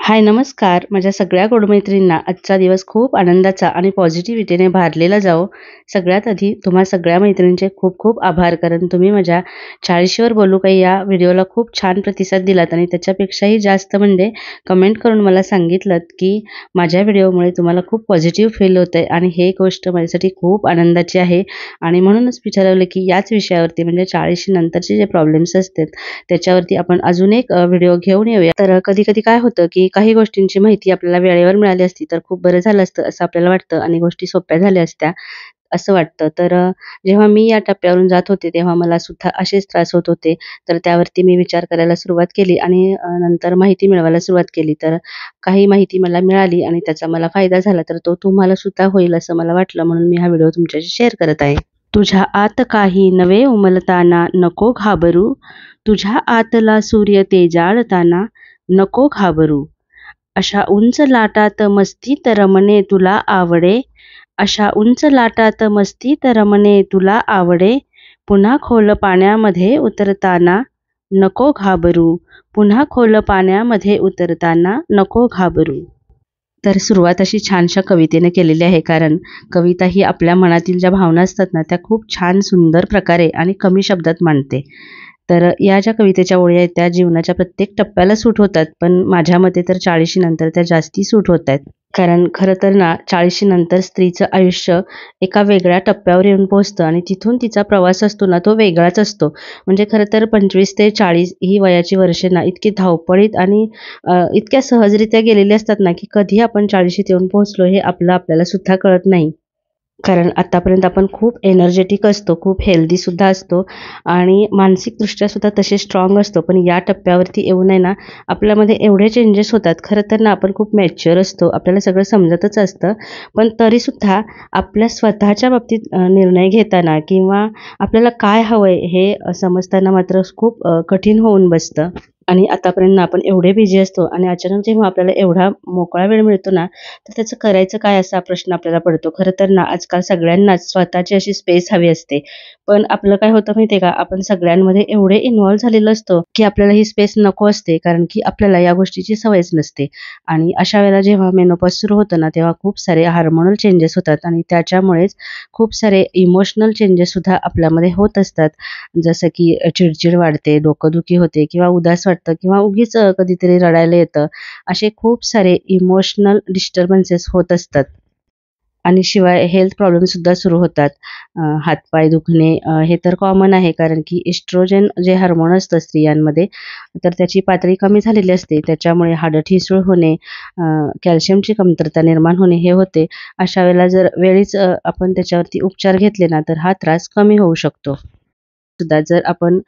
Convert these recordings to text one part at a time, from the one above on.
हाय नमस्कार. माझ्या सगळ्या गोड मैत्रिणींना आजचा दिवस खूप आनंदाचा आणि पॉझिटिव्हिटीने भरलेला जावो. सगळ्यात आधी तुम्हा सगळ्या मैत्रिणींचे खूप खूप आभार, कारण तुम्ही माझ्या 40वर बोलू काही या व्हिडिओला खूप छान प्रतिसाद दिलात आणि त्याच्यापेक्षाही जास्त म्हणजे कमेंट करून मला सांगितलंत की माझ्या व्हिडिओमुळे तुम्हाला खूप पॉझिटिव्ह फील होतंय आणि हे गोष्ट माझ्यासाठी खूप आनंदाची आहे. आणि म्हणूनच मी ठरवलं की याच विषयावरती म्हणजे 40 नंतरचे जे प्रॉब्लेम्स असतात त्याच्यावरती आपण अजून एक व्हिडिओ घेऊन येऊया. तर कधी कधी काय होतं की काही गोष्टींची माहिती आपल्याला वेळेवर मिळाली असती तर खूप बरं झालं असतं असं आपल्याला वाटतं आणि गोष्टी सोप्या झाल्या असत्या असं वाटतं. तर जेव्हा मी या टप्प्यावरून जात होते तेव्हा मला सुद्धा असेच त्रास होत होते. तर त्यावरती मी विचार करायला सुरुवात केली आणि नंतर माहिती मिळवायला सुरुवात केली. तर काही माहिती मला मिळाली आणि त्याचा मला फायदा झाला, तर तो तुम्हाला सुद्धा होईल असं मला वाटलं, म्हणून मी हा व्हिडिओ तुमच्याशी शेअर करत आहे. तुझ्या आत काही नवे उमलताना नको घाबरू, तुझ्या आतला सूर्य तेजाळताना नको घाबरू. अशा उंच लाटात मस्तीत रमणे तुला आवडे, अशा उंच लाटात मस्तीत रमणे तुला आवडे. पुन्हा खोल पाण्यामध्ये उतरताना नको घाबरू, पुन्हा खोल पाण्यामध्ये उतरताना नको घाबरू. तर सुरुवात अशी छानशा कवितेने केलेली आहे, कारण कविता ही आपल्या मनातील ज्या भावना असतात ना त्या खूप छान सुंदर प्रकारे आणि कमी शब्दात मांडते. तर या ज्या कवितेच्या ओळी आहेत त्या जीवनाच्या प्रत्येक टप्प्याला सूट होतात, पण माझ्या मते तर 40 नंतर त्या जास्ती सूट होत आहेत. कारण खरं तर ना 40 नंतर स्त्रीचं आयुष्य एका वेगळ्या टप्प्यावर येऊन पोहोचतं आणि तिथून तिचा प्रवास असतो ना तो वेगळाच असतो. म्हणजे खरं तर 25 ते 40 ही वयाची वर्षे ना इतकी धावपळीत आणि इतक्या सहजरित्या गेलेली असतात ना की कधी आपण 40शीत येऊन पोहोचलो हे आपल्याला सुद्धा कळत नाही. कारण आतापर्यंत आपण खूप एनर्जेटिक असतो, खूप हेल्दीसुद्धा असतो आणि मानसिकदृष्ट्यासुद्धा तसे स्ट्रॉंग असतो. पण या टप्प्यावरती येऊन आहे ना आपल्यामध्ये एवढे चेंजेस होतात. खरं तर ना आपण खूप मॅच्युअर असतो, आपल्याला सगळं समजतच असतं, पण तरीसुद्धा आपल्या स्वतःच्या बाबतीत निर्णय घेताना किंवा आपल्याला काय हवं आहे हे समजताना मात्र खूप कठीण होऊन बसतं. आणि आतापर्यंत ना आपण एवढे बिझी असतो आणि अचानक जेव्हा आपल्याला एवढा मोकळा वेळ मिळतो ना तर त्याचं करायचं काय असा प्रश्न आपल्याला पडतो. खरं तर ना आजकाल सगळ्यांनाच स्वतःची अशी स्पेस हवी असते, पण आपलं काय होतं माहिती आहे का, आपण सगळ्यांमध्ये एवढे इन्व्हॉल्व झालेलो असतो की आपल्याला ही स्पेस नको असते, कारण की आपल्याला या गोष्टीची सवयच नसते. आणि अशा वेळेला जेव्हा मेनोपॉज सुरू होतं ना तेव्हा खूप सारे हार्मोनल चेंजेस होतात आणि त्याच्यामुळेच खूप सारे इमोशनल चेंजेस सुद्धा आपल्यामध्ये होत असतात. जसं की चिडचिड वाढते, डोकंदुखी होते किंवा उदास वाटतं किंवा उगीच कधीतरी रडायला येतं. असे खूप सारे इमोशनल डिस्टर्बन्सेस होत असतात. आणि शिवाय हेल्थ प्रॉब्लेमसुद्धा सुरू होतात. हातपाय दुखणे हे तर कॉमन आहे, कारण की एस्ट्रोजन जे हार्मोन असतं स्त्रियांमध्ये तर त्याची पातळी कमी झालेली असते. त्याच्यामुळे हाडं ठिसूळ होणे, कॅल्शियमची कमतरता निर्माण होणे हे होते. अशा वेळेला जर वेळीच आपण त्याच्यावरती उपचार घेतले ना तर हा त्रास कमी होऊ शकतो. सुद्धा जर आपण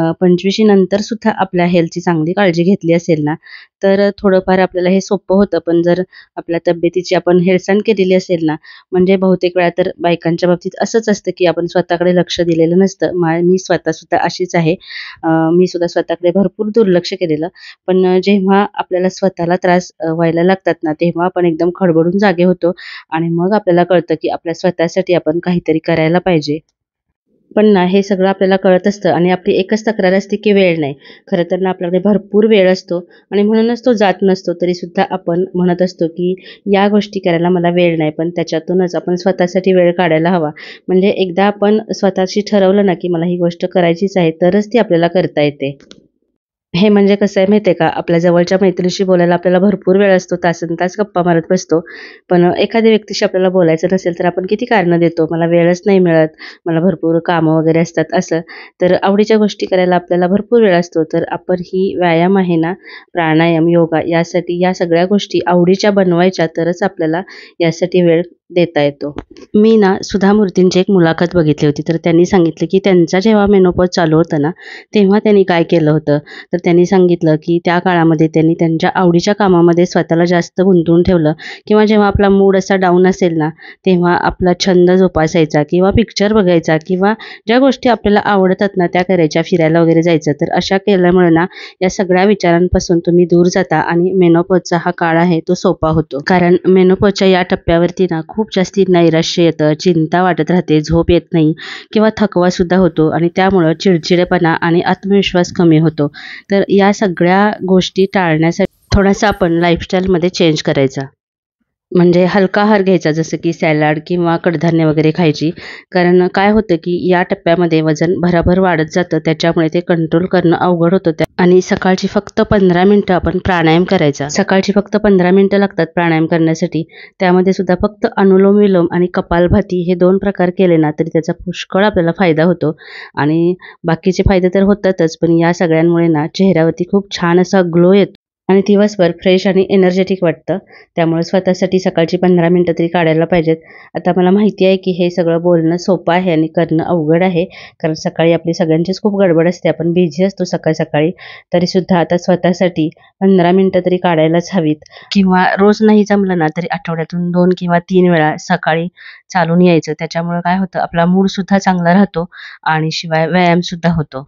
25 नंतर सुद्धा आपल्या हेल्थची चांगली काळजी घेतली असेल ना, तर थोडंफार आपल्याला हे सोपं होतं. पण जर आपल्या तब्येतीची आपण हेळसांड केलेली असेल ना, म्हणजे बहुतेक वेळा तर बायकांच्या बाबतीत असंच असतं, की आपण स्वतःकडे लक्ष दिलेलं नसतं. मी स्वतःसुद्धा अशीच आहे. मी सुद्धा स्वतःकडे भरपूर दुर्लक्ष केलेलं. पण जेव्हा आपल्याला स्वतःला त्रास व्हायला लागतात ना, तेव्हा आपण एकदम खडबडून जागे होतो आणि मग आपल्याला कळतं, की आपल्या स्वतःसाठी आपण काहीतरी करायला पाहिजे. पण ना हे सगळं आपल्याला कळत असतं आणि आपली एकच तक्रार असते की वेळ नाही. खरं तर ना आपल्याकडे भरपूर वेळ असतो आणि म्हणूनच तो जात नसतो. तरीसुद्धा आपण म्हणत असतो की या गोष्टी करायला मला वेळ नाही, पण त्याच्यातूनच आपण स्वतःसाठी वेळ काढायला हवा. म्हणजे एकदा आपण स्वतःशी ठरवलं ना की मला ही गोष्ट करायचीच आहे, तरच ती आपल्याला करता येते. हे म्हणजे कसं आहे माहिती आहे का, आपल्या जवळच्या मैत्रिणीशी बोलायला आपल्याला भरपूर वेळ असतो, तासनतास गप्पा मारत बसतो. पण एखाद्या व्यक्तीशी आपल्याला बोलायचं नसेल तर आपण किती कारणं देतो, मला वेळच नाही मिळत, मला भरपूर कामं वगैरे असतात असं. तर आवडीच्या गोष्टी करायला आपल्याला भरपूर वेळ असतो. तर आपण ही व्यायाम आहे ना, प्राणायाम, योगा यासाठी या सगळ्या गोष्टी आवडीच्या बनवायच्या, तरच आपल्याला यासाठी वेळ देता येतो. मी ना सुधा मूर्तींची एक मुलाखत बघितली होती. तर त्यांनी सांगितलं की त्यांचा जेव्हा मेनोपॉज चालू होतं ना, तेव्हा त्यांनी काय केलं होतं. तर त्यांनी सांगितलं की त्या काळामध्ये त्यांनी त्यांच्या आवडीच्या कामामध्ये स्वतःला जास्त गुंतवून ठेवलं, किंवा जेव्हा आपला मूड असा डाऊन असेल ना तेव्हा आपला छंद जोपासायचा किंवा पिक्चर बघायचा किंवा ज्या गोष्टी आपल्याला आवडतात ना त्या करायच्या, फिरायला वगैरे जायचं. तर अशा केल्यामुळे ना या सगळ्या विचारांपासून तुम्ही दूर जाता आणि मेनोपॉजचा हा काळ आहे तो सोपा होतो. कारण मेनोपॉजच्या या टप्प्यावरती ना खूप जास्ती नैराश्य येतं, चिंता वाटत राहते, झोप येत नाही किंवा थकवा सुद्धा होतो आणि त्यामुळं चिडचिडेपणा आणि आत्मविश्वास कमी होतो. तर या सगळ्या गोष्टी टाळण्यासाठी थोडासा आपण लाईफस्टाईलमध्ये चेंज करायचा. म्हणजे हलका आहार घ्यायचा, जसं की सॅलड किंवा कडधान्य वगैरे खायची. कारण काय होतं की या टप्प्यामध्ये वजन भराभर वाढत जातं, त्याच्यामुळे ते कंट्रोल करणं अवघड होतं. आणि सकाळची फक्त 15 मिनिटं आपण प्राणायाम करायचा. सकाळची फक्त 15 मिनिटं लागतात प्राणायाम करण्यासाठी. त्यामध्ये सुद्धा फक्त अनुलोम विलोम आणि कपालभाती हे 2 प्रकार केले ना तरी त्याचा पुष्कळ आपल्याला फायदा होतो. आणि बाकीचे फायदे तर होतातच, पण या सगळ्यांमुळे ना चेहऱ्यावरती खूप छान असा ग्लो येतो आणि दिवसभर फ्रेश आणि एनर्जेटिक वाटतं. त्यामुळे स्वतःसाठी सकाळची 15 मिनिटं तरी काढायला पाहिजेत. आता मला माहिती आहे की हे सगळं बोलणं सोपं आहे आणि करणं अवघड आहे. कारण सकाळी आपली सगळ्यांचीच खूप गडबड असते. आपण बिझी असतो सकाळी-सकाळी. तरीसुद्धा आता स्वतःसाठी 15 मिनिटं तरी काढायलाच हवीत. किंवा रोज नाही जमलं ना तरी आठवड्यातून 2 किंवा 3 वेळा सकाळी चालून यायचं. त्याच्यामुळे काय होतं, आपला मूडसुद्धा चांगला राहतो आणि शिवाय व्यायामसुद्धा होतो.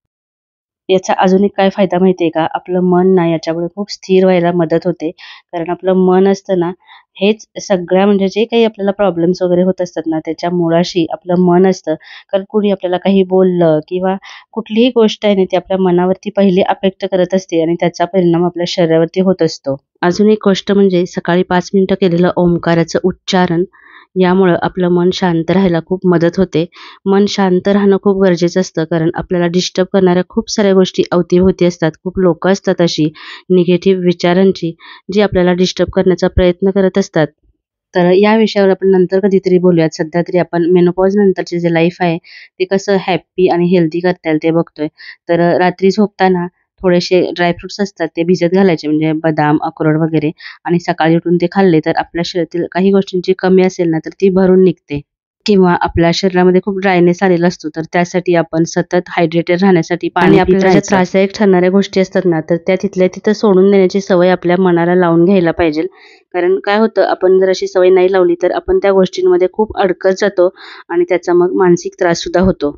याचा अजून एक काय फायदा माहिती आहे का? आपलं मन ना याच्यामुळे खूप स्थिर व्हायला मदत होते. कारण आपलं मन असतं ना, हेच सगळ्या म्हणजे जे काही आपल्याला प्रॉब्लेम्स वगैरे होत असतात ना, त्याच्या मुळाशी आपलं मन असतं. कारण कुणी आपल्याला काही बोललं किंवा कुठलीही गोष्ट आहे ना, ती आपल्या मनावरती पहिली अफेक्ट करत असते आणि त्याचा परिणाम आपल्या शरीरावरती होत असतो. अजून एक गोष्ट म्हणजे सकाळी 5 मिनिटं केलेलं ओंकाराचं उच्चारण, यामुळं आपलं मन शांत राहायला खूप मदत होते. मन शांत राहणं खूप गरजेचं असतं, कारण आपल्याला डिस्टर्ब करणाऱ्या खूप साऱ्या गोष्टी अवतीभोवती असतात. खूप लोकं असतात अशी निगेटिव्ह विचारांची, जी आपल्याला डिस्टर्ब करण्याचा प्रयत्न करत असतात. तर या विषयावर आपण नंतर कधीतरी बोलूयात. सध्या तरी आपण मेनोपॉज नंतरचे जे लाईफ आहे, ते कसं हॅपी आणि हेल्दी करता येईल ते बघतोय. तर रात्री झोपताना थोडेसे ड्रायफ्रुट्स असतात ते भिजत घालायचे, म्हणजे बदाम, अक्रोड वगैरे, आणि सकाळी उठून ते खाल्ले तर आपल्या शरीरातील काही गोष्टींची कमी असेल ना, तर ती भरून निघते. किंवा आपल्या शरीरामध्ये खूप ड्रायनेस आलेला असतो, तर त्यासाठी आपण सतत हायड्रेटेड राहण्यासाठी पाणी आपल्याला ज्या त्रासदायक ठरणाऱ्या गोष्टी असतात ना, तर त्या तिथल्या तिथं सोडून देण्याची सवय आपल्या मनाला लावून घ्यायला पाहिजे. कारण काय होतं, आपण जर अशी सवय नाही लावली तर आपण त्या गोष्टींमध्ये खूप अडकत जातो आणि त्याचा मग मानसिक त्राससुद्धा होतो.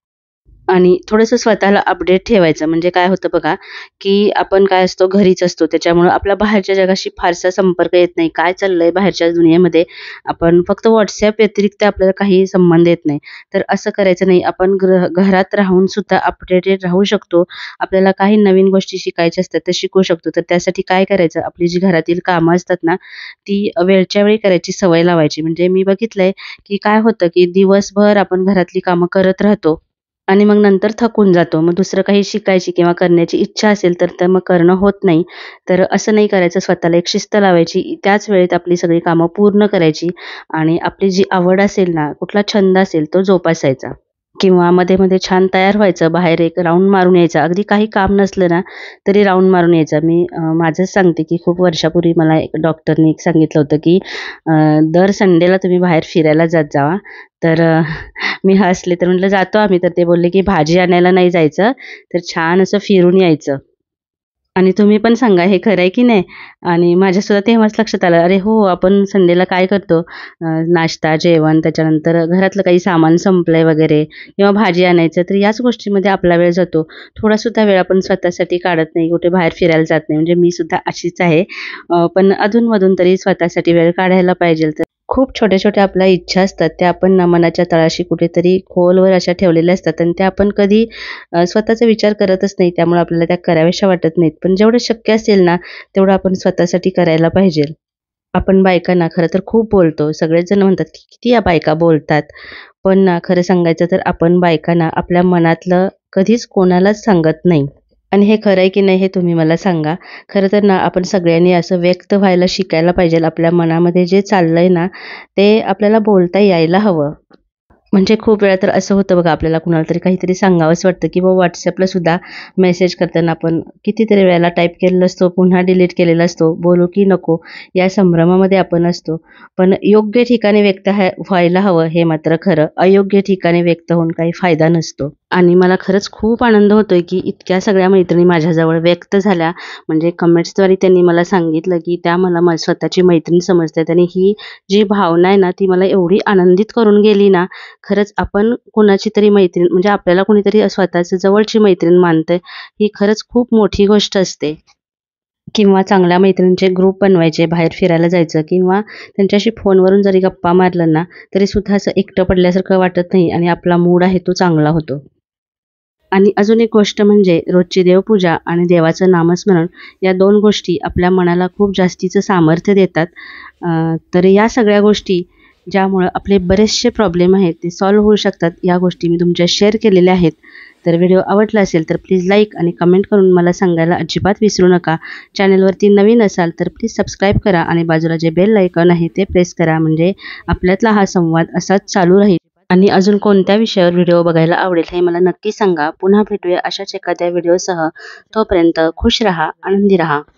आणि थोडंसं स्वतःला अपडेट ठेवायचं. म्हणजे काय होतं बघा, की आपण काय असतो, घरीच असतो. त्याच्यामुळं आपला बाहेरच्या जगाशी फारसा संपर्क येत नाही. काय चाललंय बाहेरच्या दुनियेमध्ये, आपण फक्त WhatsApp व्यतिरिक्त आपल्याला काही संबंध येत नाही. तर असं करायचं नाही. आपण घरात राहून सुद्धा अपडेटेड राहू शकतो. आपल्याला काही नवीन गोष्टी शिकायच्या असतात, त्या शिकू शकतो. तर त्यासाठी काय करायचं, आपली जी घरातील कामं असतात ना, ती वेळच्या वेळी करायची सवय लावायची. म्हणजे मी बघितलंय, की काय होतं, की दिवसभर आपण घरातली कामं करत राहतो आणि मग नंतर थकून जातो. मग दुसरं काही शिकायची किंवा करण्याची इच्छा असेल तर मग करणं होत नाही. तर असं नाही करायचं. स्वतःला एक शिस्त लावायची. त्याच वेळेत आपली सगळी कामं पूर्ण करायची आणि आपली जी आवड असेल ना, कुठला छंद असेल तो जोपासायचा. किंवा मध्ये-मध्ये छान तयार व्हायचं, बाहेर एक राउंड मारून यायचा. अगदी काही काम नसलं ना, तरी राउंड मारून यायचा. मी माझंच सांगते, की खूप वर्षापूर्वी मला एक डॉक्टरनी एक सांगितलं होतं, की दर संडेला तुम्ही बाहेर फिरायला जात जावा. तर मी हसले, तर म्हटलं जातो आम्ही. तर ते बोलले, की भाजी आणायला नाही जायचं, तर छान असं फिरून यायचं. आणि तुम्ही पण सांगा हे खरं आहे की नाही? आणि माझ्यासुद्धा तेव्हाच लक्षात आलं, अरे हो, आपण संडेला काय करतो, नाश्ता, जेवण, त्याच्यानंतर घरातलं काही सामान संपलंय वगैरे किंवा भाजी आणायचं, तर याच गोष्टींमध्ये आपला वेळ जातो. थोडासुद्धा वेळ आपण स्वतःसाठी काढत नाही, कुठे बाहेर फिरायला जात नाही. म्हणजे मी सुद्धा अशीच आहे. पण अधून-मधून तरी स्वतःसाठी वेळ काढायला पाहिजे. तर खूप छोट्या-छोट्या आपल्या इच्छा असतात, त्या आपण ना मनाच्या तळाशी कुठेतरी खोलवर अशा ठेवलेल्या असतात आणि त्या आपण कधी स्वतःचा विचार करतच नाही. त्यामुळे आपल्याला त्या कराव्याशा वाटत नाहीत. पण जेवढं शक्य असेल ना, तेवढं आपण स्वतःसाठी करायला पाहिजे. आपण बायकांना खरं तर खूप बोलतो. सगळेच जण म्हणतात, की किती या बायका बोलतात. पण ना खरं सांगायचं तर आपण बायकांना आपल्या मनातलं कधीच कोणालाच सांगत नाही. आणि हे खरं आहे की नाही हे तुम्ही मला सांगा. खरं तर ना आपण सगळ्यांनी असं व्यक्त व्हायला शिकायला पाहिजे. आपल्या मनामध्ये जे चाललंय ना, ते आपल्याला बोलता यायला हवं. म्हणजे खूप वेळा तर असं होतं बघा, आपल्याला कुणाला तरी काहीतरी सांगावंसं वाटतं किंवा WhatsAppला सुद्धा मेसेज करताना आपण कितीतरी वेळेला टाइप केलेला असतो, पुन्हा डिलीट केलेला असतो, बोलू की नको या संभ्रमामध्ये आपण असतो. पण योग्य ठिकाणी व्यक्त व्हायला हवं हे मात्र खरं. अयोग्य ठिकाणी व्यक्त होऊन काही फायदा नसतो. आणि मला खरंच खूप आनंद होतोय, की इतक्या सगळ्या मैत्रिणी माझ्याजवळ व्यक्त झाल्या. म्हणजे कमेंट्सद्वारे त्यांनी मला सांगितलं, की त्या मला स्वतःची मैत्रीण समजतात आणि ही जी भावना आहे ना, ती मला एवढी आनंदित करून गेली ना, खरंच आपण कुणाची तरी मैत्रीण म्हणजे आपल्याला कुणीतरी स्वतःचं जवळची मैत्रीण मानतंय, ही खरंच खूप मोठी गोष्ट असते. किंवा चांगल्या मैत्रिणींचे ग्रुप बनवायचे, बाहेर फिरायला जायचं किंवा त्यांच्याशी फोनवरून जरी गप्पा मारलं ना, तरीसुद्धा असं एकटं पडल्यासारखं वाटत नाही आणि आपला मूड आहे तो चांगला होतो. आणि अजून एक गोष्ट म्हणजे रोजची देवपूजा आणि देवाचं नामस्मरण या 2 गोष्टी आपल्या मनाला खूप जास्तीचं सामर्थ्य देतात. तर या सगळ्या गोष्टी ज्यामुळं आपले बरेचसे प्रॉब्लेम आहेत ते सॉल्व्ह होऊ शकतात. या गोष्टी मी तुमच्या शेअर केलेल्या आहेत. तर व्हिडिओ आवडला असेल तर प्लीज लाईक आणि कमेंट करून मला सांगायला अजिबात विसरू नका. चॅनलवरती नवीन असाल तर प्लीज सबस्क्राईब करा आणि बाजूला जे बेल आयकॉन आहे ते प्रेस करा, म्हणजे आपल्यातला हा संवाद असाच चालू राहील. आणि अजून कोणत्या विषयावर व्हिडिओ बघायला आवडेल हे मला नक्की सांगा. पुन्हा भेटूया अशाच एखाद्या व्हिडिओसह. तोपर्यंत खुश रहा, आनंदी रहा.